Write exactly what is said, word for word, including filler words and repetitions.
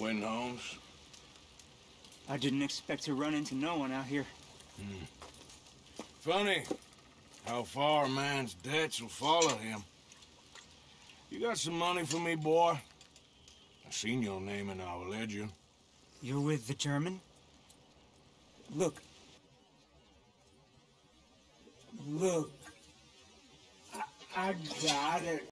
Quinn Holmes. I didn't expect to run into no one out here. Hmm. Funny how far a man's debts will follow him. You got some money for me, boy? I seen your name in our ledger. You're with the German? Look. Look. I, I got it.